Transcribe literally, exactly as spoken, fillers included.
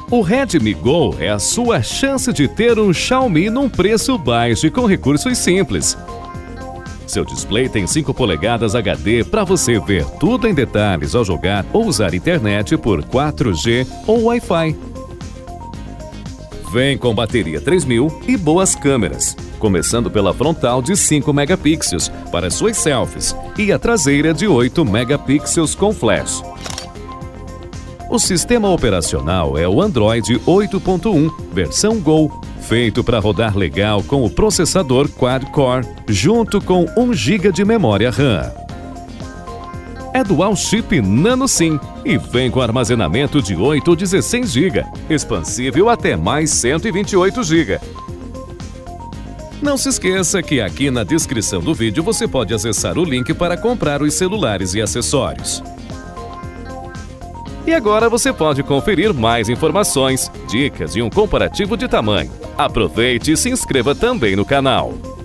O Redmi Go é a sua chance de ter um Xiaomi num preço baixo e com recursos simples. Seu display tem cinco polegadas H D para você ver tudo em detalhes ao jogar ou usar internet por quatro G ou Wi-Fi. Vem com bateria três mil e boas câmeras, começando pela frontal de cinco megapixels para suas selfies e a traseira de oito megapixels com flash. O sistema operacional é o Android oito ponto um, versão Go, feito para rodar legal com o processador quad-core, junto com um giga de memória RAM. É dual chip Nano SIM e vem com armazenamento de oito ou dezesseis gigas, expansível até mais cento e vinte e oito gigas. Não se esqueça que aqui na descrição do vídeo você pode acessar o link para comprar os celulares e acessórios. E agora você pode conferir mais informações, dicas e um comparativo de tamanho. Aproveite e se inscreva também no canal.